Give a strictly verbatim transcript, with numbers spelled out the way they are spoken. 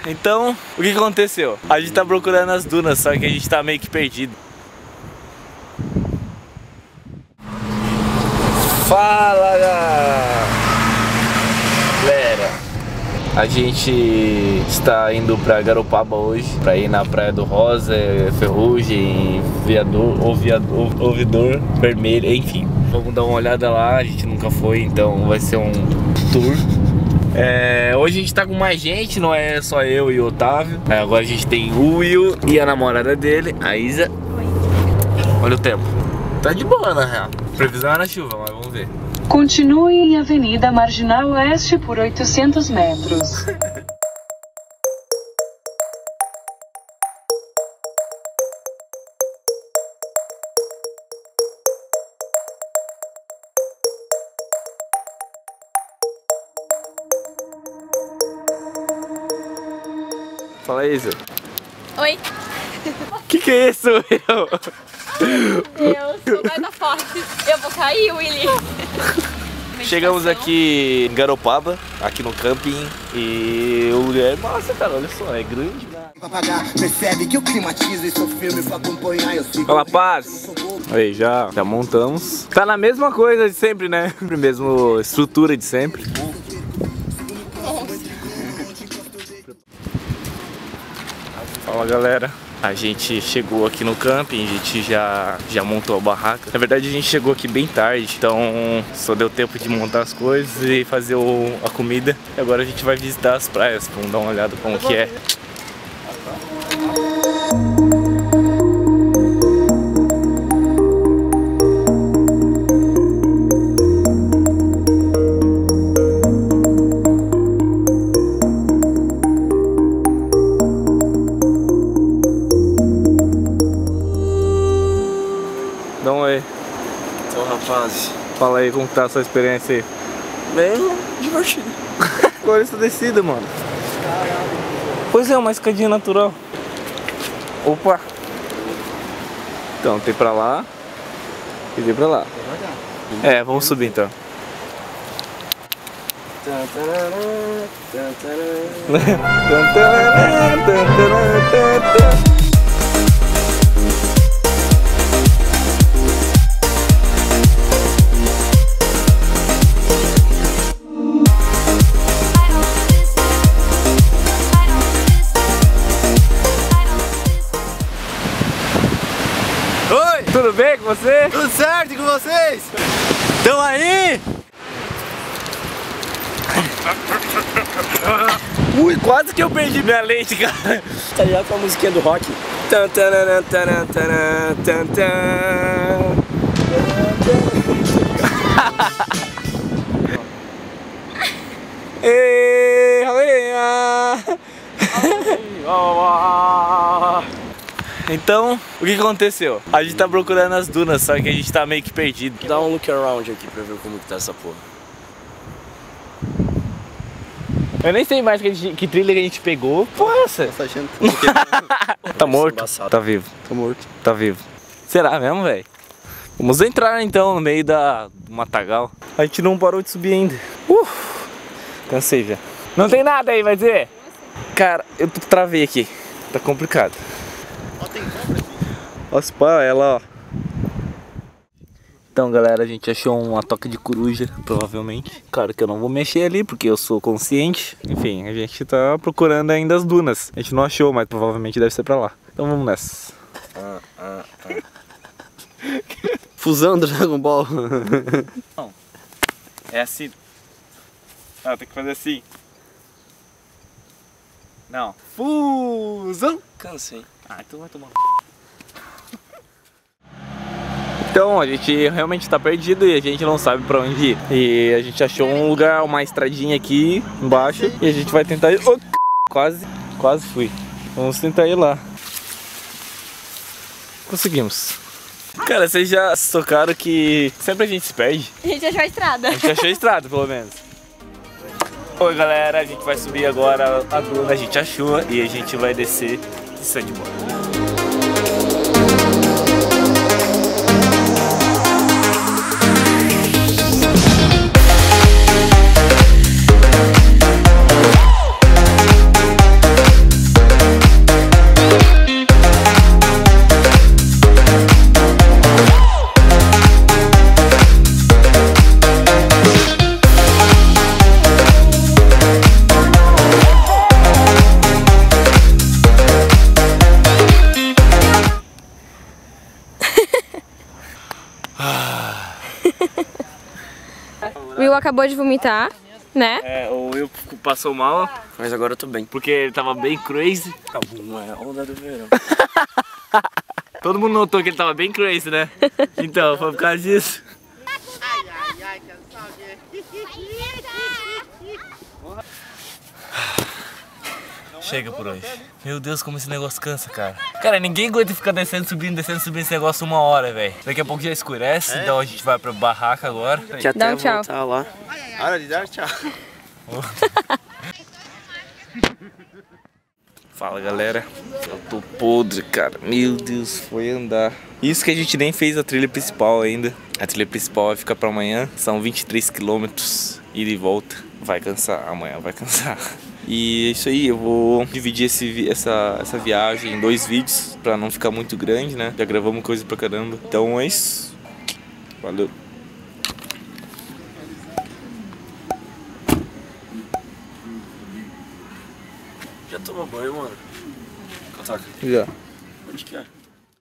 Então, o que aconteceu? A gente tá procurando as dunas, só que a gente tá meio que perdido. Fala, galera! A gente está indo pra Garopaba hoje, pra ir na Praia do Rosa, Ferrugem, Viador, Ouvidor, Ouvidor Vermelho, enfim. Vamos dar uma olhada lá, a gente nunca foi, então vai ser um tour. É, hoje a gente tá com mais gente, não é só eu e o Otávio. É, agora a gente tem o Will e a namorada dele, a Isa. Oi. Olha o tempo. Tá de boa, na real. Previsão é na chuva, mas vamos ver. Continue em Avenida Marginal Oeste por oitocentos metros. Fala aí, Isa. Oi. Que que é isso, Will? Eu sou guarda forte. Eu vou cair, Willy. Chegamos aqui em Garopaba, aqui no camping. E o lugar é massa, cara. Olha só, é grande. Percebe que eu climatizo e sou firme pra acompanhar. Eu sigo. Fala, paz. Aí, já, já montamos. Tá na mesma coisa de sempre, né? Mesma estrutura de sempre. Fala, galera. A gente chegou aqui no camping, a gente já, já montou a barraca. Na verdade a gente chegou aqui bem tarde, então só deu tempo de montar as coisas e fazer o, a comida. E agora a gente vai visitar as praias, vamos dar uma olhada como que é. Dá um oi. Então, rapaz, fala aí como tá a sua experiência aí. Bem divertido. Olha essa descida, mano. Pois é, uma escadinha natural. Opa. Então, tem pra lá e tem pra lá. É, vamos subir então. Oi! Tudo bem com você? Tudo certo com vocês? Estão aí? Ui, quase que eu perdi minha lente, cara. Tá ligado com a musiquinha do rock? Tan, taran, taran, taran, tan, tan. Ei, rainha. Então, o que aconteceu? A gente tá procurando as dunas, só que a gente tá meio que perdido. Dá um look around aqui pra ver como que tá essa porra. Eu nem sei mais que, a gente, que trilha que a gente pegou. Porra, é essa? Tá achando? Tá morto? Embaçado. Tá vivo. Tá morto. Tá vivo. Será mesmo, velho? Vamos entrar então no meio da do matagal. A gente não parou de subir ainda. Uh, cansei já. Não tem nada aí, vai dizer? Cara, eu travei aqui. Tá complicado. Olha os pá, ela, ó. Então, galera, a gente achou uma toca de coruja, provavelmente. Claro que eu não vou mexer ali, porque eu sou consciente. Enfim, a gente tá procurando ainda as dunas. A gente não achou, mas provavelmente deve ser pra lá. Então vamos nessa. Ah, ah, ah. Fusão Dragon Ball. Não. É assim. Ah, tem que fazer assim. Não. Fusão. Cansei. Ah, então vai tomar. Então, a gente realmente tá perdido e a gente não sabe pra onde ir. E a gente achou um lugar, uma estradinha aqui embaixo. E a gente vai tentar ir... Oh, quase, quase fui. Vamos tentar ir lá. Conseguimos. Cara, vocês já se tocaram que sempre a gente se perde? A gente achou a estrada. A gente achou a estrada, pelo menos. Oi, galera, a gente vai subir agora a duna, a gente achou e a gente vai descer de sandboard. Will acabou de vomitar, né? É, o Will passou mal, Mas agora eu tô bem. porque ele tava bem crazy. Não é onda do verão. Todo mundo notou que ele tava bem crazy, né? Então, foi por causa disso. Chega por hoje. Meu Deus, como esse negócio cansa, cara. Cara, ninguém aguenta ficar descendo, subindo, descendo, subindo esse negócio uma hora, velho. Daqui a pouco já escurece, então a gente vai pra barraca agora. Que até Dá um tchau. voltar lá. Hora de dar tchau. Fala, galera. Eu tô podre, cara. Meu Deus, foi andar. Isso que a gente nem fez a trilha principal ainda. A trilha principal vai ficar pra amanhã. São vinte e três quilômetros, ida e volta. Vai cansar, amanhã vai cansar. E é isso aí, eu vou dividir esse, essa, essa viagem em dois vídeos pra não ficar muito grande, né? Já gravamos coisa pra caramba. Então é isso. Valeu. Já tomou banho, mano? Cataca. Já. Onde que é?